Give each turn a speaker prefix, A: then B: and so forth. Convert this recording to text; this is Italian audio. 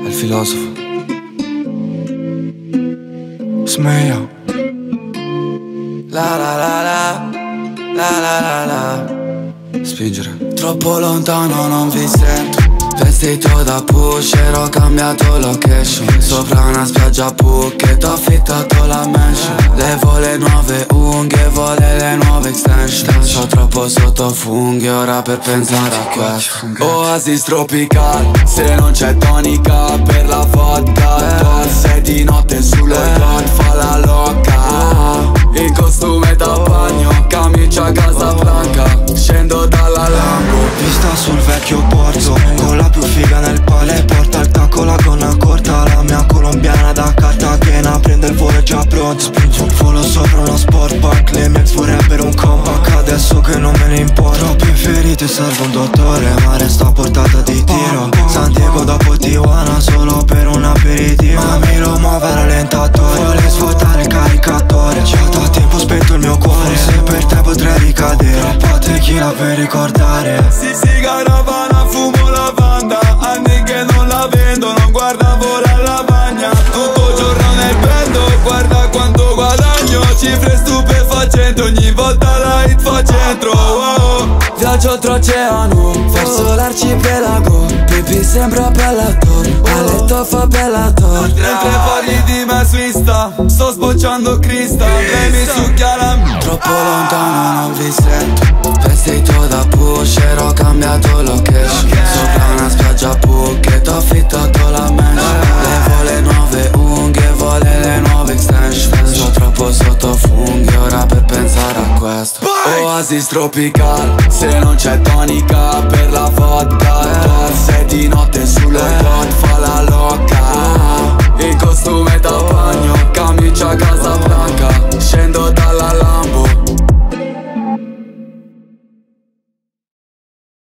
A: il filosofo. Smeglio. La la la la, la la la la. Spingere. Troppo lontano non vi sento. Vestito da pusher, ho cambiato location. Sopra una spiaggia a Phuket, ho affittato la mansion. Levo le nuove unghie, vuole le nuove extension. C'ho troppo sotto funghi, ora per pensare a questo. Oasis tropicale, se non c'è tonica per la vodka. Sei di notte sullo yacht, fa la loca. In costume da bagno, camicia Casablanca. Scendo dalla Lambo,
B: vista sul vecchio porto, con la più figa nel pale, porta il tacco, la gonna corta. La mia colombiana da Cartagena prende il volo già pronto. Spingo un volo sopra uno sportback, le mie ex vorrebbero un comeback. Adesso che non me ne importa, troppi feriti, serve un dottore, ma resto a portata di tiro. San Diego dopo Tijuana, solo per un aperitivo. Mami lo muove a rallentatore, vuole svuotare il caricatore. Già da tempo spento il mio cuore, se per te potrei ricadere. Troppa tequila per ricordare.
C: Sì, caravana, fumo lavanda. Anni che non la vendo, non guardavo la lavagna. Tutto il giorno nel bendo, guarda quanto guadagno. Cifre stupefacenti, ogni volta la hit fa centro. Wow.
A: Viaggio oltreoceano, verso l'arcipelago. Baby sembra Bellator, a letto fa Bellator.
C: Mentre parli di me su Insta, sto sbocciando Crista. Lei mi succhia la
A: Troppo lontano non vi sento. Vestito da pusher, ho cambiato location. Sopra una spiaggia a Phuket, ho affittato la mansion. Levo le nuove unghie, vuole le nuove extension. Sto troppo sotto funghi, ora per pensare a questo. Oasis tropicale, se non c'è tonica per la vodka. Sei di notte sullo yacht, fa la loca. In costume da bagno, camicia Casablanca.